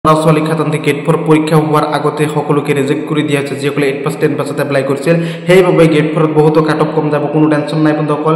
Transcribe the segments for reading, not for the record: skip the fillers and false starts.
ল'ৰা-ছোৱালীক সাধাৰণতে গেট 4 পৰীক্ষা হোৱাৰ আগতে সকলোকে ৰিজেক্ট কৰি দিয়া হৈছে যিসকলে 8 পাছ 10 পাছত এপ্লাই কৰিছিল সেইবাবে গেট 4 ত বহুতো কাট অফ কম যাব কোনো টেনশ্যন নাই বন্ধুসকল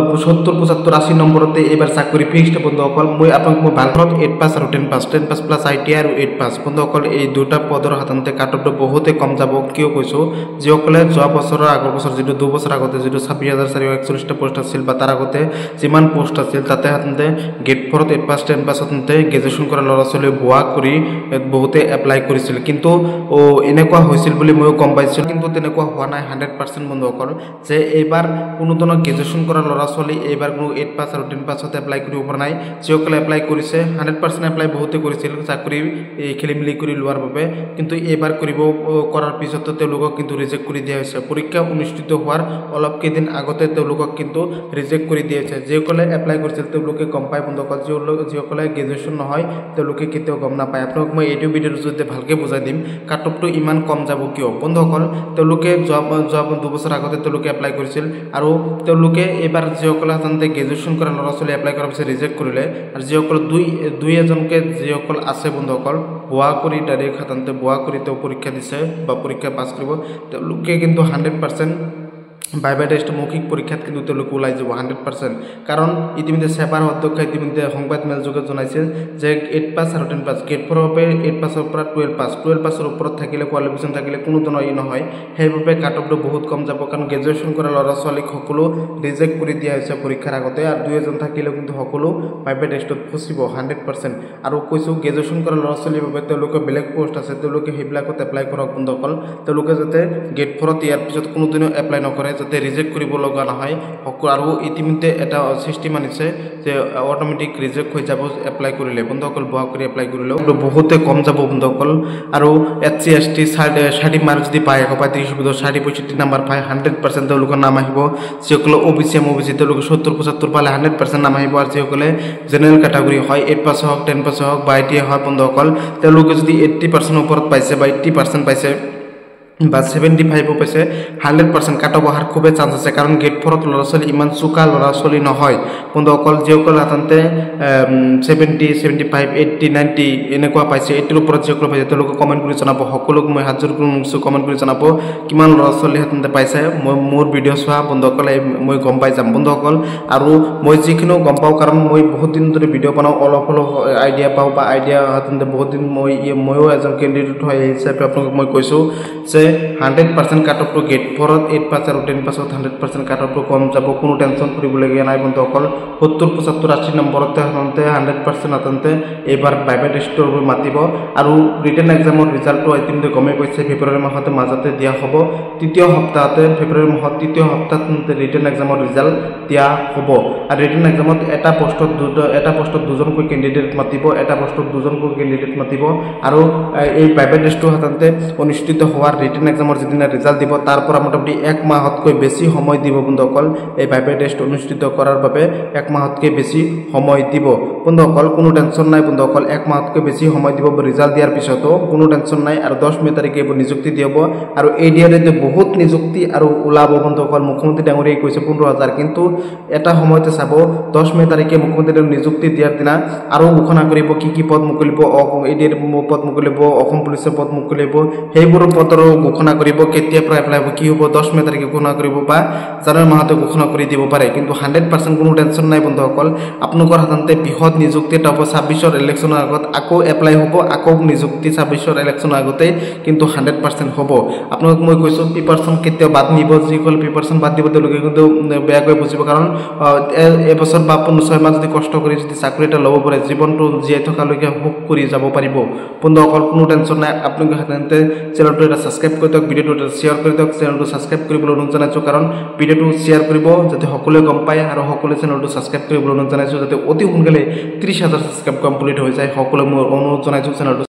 70 75 80 নম্বৰতে এইবাৰ চাকৰি ফিক্সড বন্ধুসকল মই আপোনাক মই ভাল পাওঁ 8 পাছ আৰু 10 পাছ প্লাছ আইটিআই আৰু 8 পাছ বন্ধুসকল এই দুটা পদৰ সাধাৰণতে কাট অফটো বহুতে কম যাব কিয় কৈছো যিসকলে যোৱা বছৰৰ আগৰ বছৰ যেটো 2 বছৰ আগতে যেটো 26441 টা পোষ্ট আছিল বা তাৰ আগতে যিমান পোষ্ট আছিল তাতে সাধাৰণতে গেট 4 ত 8 পাছ 10 পাছত গ্ৰেজুৱেচন কৰা ল'ৰা-ছোৱালী বুয়া কৰি বহুতে এপ্লাই কৰিছিল কিন্তু এনেকুৱা হৈছিল বুলি মই গম পাইছিল কিন্তু তেনেকুৱা হোৱা নাই 100% বন্ধুসকল যে এইবাৰ কোনো ধৰণৰ গ্ৰেজুৱেচন কৰা ল'ৰা-ছোৱালী এইবাৰ কোনো 8 পাছ আৰু 10 পাছত এপ্লাই কৰিব পৰা নাই যিসকলে এপ্লাই কৰিছে 100% এপ্লাই বহুতে কৰিছিল চাকৰি খেলিমেলি কৰি লোৱাৰ বাবে কিন্তু এইবাৰ কৰিব কৰাৰ পিছত তেওঁলোকক কিন্তু ৰিজেক্ট কৰি দিয়া হৈছে পৰীক্ষা অনুষ্ঠিত হোৱাৰ অলপ কেইদিন আগতে তেওঁলোকক কিন্তু ৰিজেক্ট কৰি দিয়া হৈছে যিসকলে এপ্লাই কৰিছিল তেওঁলোকে গম পায় বন্ধুসকল যিসকলে গ্ৰেজুৱেচন নহয় তেওঁলোকে কেতিয়াও গম নাপায় আপোনাক মই এইটো ভিডিঅ'ৰ জৰিয়তে ভালকে বুজাই দিম কাট অফটো ইমান কম যাব কিয় বন্ধুসকল তেওঁলোকে যোৱা 2 বছৰ আগতে তেওঁলোকে এপ্লাই কৰিছিল আৰু তেওঁলোকে এবাৰ যিসকলে সাধাৰণতে গ্ৰেজুৱেচন কৰা ল'ৰা-ছোৱালী এপ্লাই কৰাৰ পিছত ৰিজেক্ট কৰিলে আৰু যিসকল দুই এজনকে যিসকল আছে বন্ধুসকল বুয়া কৰি ডাইৰেক্ট সাধাৰণতে বুয়া কৰি তেওঁ পৰীক্ষা দিছে বা পৰীক্ষা পাছ কৰিব তেওঁলোকে কিন্তু 100% বাইবা টেষ্ট মৌখিক পৰীক্ষাত কিন্তু তেওঁলোক ওলাই যাব 100% কাৰণ ইতিমধ্যে সেৱাৰ অধ্যক্ষ ইতিমধ্যে সংবাদ মেল যোগে জনাইছে যে 8 পাছ আৰু 10 পাছ গেট 4 বাবে 8 পাছৰ পৰা 12 পাছৰ ওপৰত থাকিলে কোৱালিফিকেশন থাকিলে কোনো ধৰণৰ নহয় সেইবাবে কাট অফটো বহুত কম যাব কাৰণ গ্ৰেজুৱেচন কৰা ল'ৰা-ছোৱালীক সকলো ৰিজেক্ট কৰি দিয়া হৈছে পৰীক্ষাৰ আগতে আৰু দুই এজন থাকিলে কিন্তু সকলো বাইবা টেষ্টত ফচিব 100% আৰু কৈছো গ্ৰেজুৱেচন কৰা ল'ৰা-ছোৱালীৰ বাবে তেওঁলোকৰ বেলেগ পোষ্ট আছে তেওঁলোকে হেবিলাকত এপ্লাই কৰক বন্ধুসকল তেওঁলোকে যাতে গেট 4 ত ইয়াৰ পিছত কোনো দিনো এপ্লাই নকৰে যাতে ৰিজেক্ট কৰিব লগা নহয় আৰু ইতিমধ্যে এটা সিস্টেম আনিছে যে অটোমেটিক ৰিজেক্ট হৈ যাব এপ্লাই কৰিলে বন্ধুসকল বুয়া কৰি এপ্লাই কৰিলে বহুতে কম যাব বন্ধুসকল আৰু এসসি এসটি 60 মাৰ্ক যদি পায় 35 60 নম্বৰ পায় 100% তেওঁলোকৰ নাম আহিব যিসকলে ওবিসি এমওবিসি তেওঁলোকে 70 75 পালে 100% নাম আহিব আৰু যিসকলে জেনাৰেল ক্যাটাগৰী হয় 8 পাছ হওক 10 পাছ হওক বা আইটিআই হয় বন্ধুসকল তেওঁলোকে যদি 80% ওপৰত পাইছে বা 80% পাইছে বা 75 পাইছে 100% কাট অফ হোৱাৰ খুবে চান্স আছে কাৰণ গেট 4 ত ল'ৰা-ছোৱালী ইমান চুকা ল'ৰা-ছোৱালী নহয় বন্ধুসকল যিসকল সাধাৰণতে 70 75 80 90 এনেকুৱা পাইছে 80 ৰ ওপৰত যিসকল পাইছে তেওঁলোকে কমেন্ট কৰি জনাব সকলোক মই হাজাৰ কৰি কমেন্ট কৰি জনাব কিমান ল'ৰা-ছোৱালী সাধাৰণতে পাইছে মোৰ ভিডিঅ' চোৱা বন্ধুসকল মই গম পাই যাম বন্ধুসকল আৰু মই যিখিনি গম পাও কাৰণ মই বহুত দিন ধৰি ভিডিঅ' বনাও অলপ আইডিয়া পাও বা আইডিয়া সাধাৰণতে বহুত দিন মইও এজন ক্যান্ডিডেট হয় হিচাপে আপোনাক মই কৈছো যে 100% কাট অফ টু গেট 4 ত 8 পাছ আৰু 10 পাছত 100% কাট অফ টু কম যাব কোনো টেনচন কৰিবলগীয়া নাই বন্ধুসকল 70 75 80 নম্বৰতে সাধাৰণতে 100% সাধাৰণতে এবাৰ বাইবা টেষ্টৰ মাতিব আৰু ৰিটেন এক্সামৰ ৰিজাল্টটো ইতিমধ্যে গমে পাইছে ফেব্ৰুৱাৰী মাহতে মাজতে দিয়া হ'ব তৃতীয় সপ্তাহতে ফেব্ৰুৱাৰী মাহৰ তৃতীয় সপ্তাহত ৰিটেন এক্সামৰ ৰিজাল্ট দিয়া হ'ব আৰু ৰিটেন এক্সামত এটা পোষ্টত দুজনকৈ ক্যান্ডিডেট মাতিব এটা পোষ্টত দুজনকৈ ক্যান্ডিডেট মাতিব আৰু এই বাইবা টেষ্টটো সাধাৰণতে অনুষ্ঠিত হোৱাৰ ৰিটেন এক্সামৰ যেদিনা ৰিজাল্ট দিব তাৰ পৰা মোটামুটি 1 মাহতকৈ বেছি সময় দিব বন্ধুসকল এই বাইবা টেষ্ট অনুষ্ঠিত কৰাৰ বাবে 1 মাহতকৈ বেছি সময় দিব বন্ধুসকল কোনো টেনচন নাই বন্ধুসকল 1 মাহতকৈ বেছি সময় দিব ৰিজাল্ট দিয়াৰ পিছতো কোনো টেনচন নাই আৰু 10 মে তাৰিখে নিযুক্তি দিব আৰু এই দিয়াতে বহুত নিযুক্তি আৰু ওলাব বন্ধুসকল মুখ্যমন্ত্ৰী ডাঙৰীয়ে কৈছে 15000 কিন্তু এটা সময়তে চাব 10 মে তাৰিখে মুখ্যমন্ত্ৰীৰ নিযুক্তি দিয়াৰ দিনা আৰু ঘোষণা কৰিব কি পদ মুকলিব এই দিৰ পদ মুকলিব অসম পুলিচৰ পদ মুকলিব সেইবোৰ পদৰ ঘোষণা কৰিব কেতিয়া পৰা এপ্লাই হ'ব কি হ'ব 10 মে তাৰিখে ঘোষণা কৰিব বা জানুৱাৰী মাহতে ঘোষণা কৰি দিব পাৰে কিন্তু 100% কোনো টেনচন নাই বন্ধুসকল আপোনালোকৰ সাধাৰণতে বৃহৎ নিযুক্তি এটা হ'ব 26 ৰ ইলেকশ্যনৰ আগত আকৌ এপ্লাই হ'ব আকৌ নিযুক্তি 26 ৰ ইলেকশ্যনৰ আগতে কিন্তু 100% হ'ব আপোনালোক মই কৈছো প্ৰিপাৰেচন কেতিয়া বাদ নিব যিসকল প্ৰিপাৰেচন বাদ দিব তেওঁলোকে কিন্তু বেয়াকৈ বুজিব কাৰণ এবছৰ বা 6 মাহ যদি কষ্ট কৰি যদি চাকৰি এটা ল'ব পাৰে জীৱনটো জীয়াই থকালৈকে হুক কৰি যাব পাৰিব বন্ধুসকল কোনো টেনচন নাই আপোনালোকে সাধাৰণতে চেনেলটো এটা সাবস্ক্ৰাইব কৰি দিয়ক ভিডিঅ'টো শ্বেয়াৰ কৰি দিয়ক চেনেলটো সাবস্ক্ৰাইব কৰিবলৈ অনুৰোধ জনাইছো কাৰণ ভিডিঅ'টো শ্বেয়াৰ কৰিব যাতে সকলোৱে গম পায় আৰু সকলোৱে চেনেলটো সাবস্ক্ৰাইব কৰিবলৈ অনুৰোধ জনাইছো যাতে অতি সোনকালে 30000 সাবস্ক্ৰাইব কমপ্লিট হৈ যায় সকলোৱে মই অনুৰোধ জনাইছো চেনেলটো